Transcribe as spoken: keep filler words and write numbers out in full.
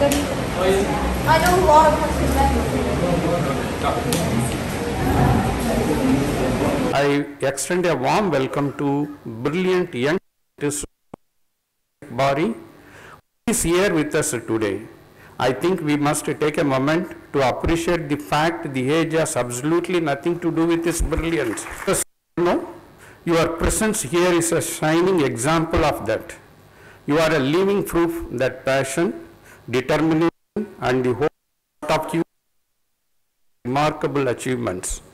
I know a lot of questions. I extend a warm welcome to brilliant young Bari, who is here with us today. I think we must take a moment to appreciate the fact the age has absolutely nothing to do with his brilliance. No, your presence here is a shining example of that. You are a living proof that passion, determination, and the hope of you remarkable achievements.